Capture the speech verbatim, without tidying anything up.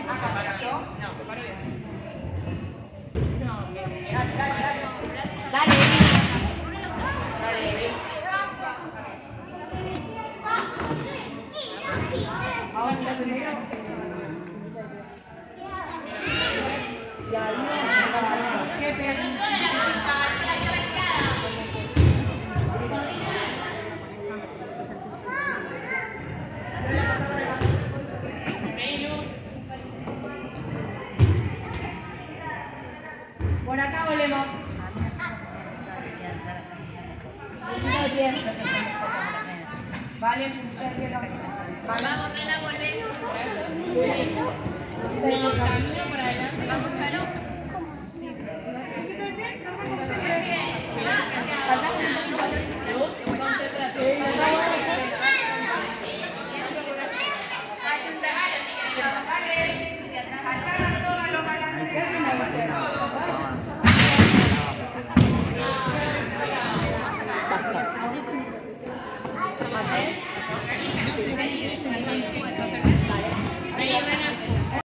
¿Se para yo? No, me paro bien. No, dale, dale, dale. Dale. Dale. Ahora está primero. ¿Qué pedo? Por acá volvemos. Puntita de pie. Vale, puntita de pie. Vamos, Rena, vuelve. Camino para adelante. Vamos, Charo. Concéntrate. Saltar a todos los balanceos.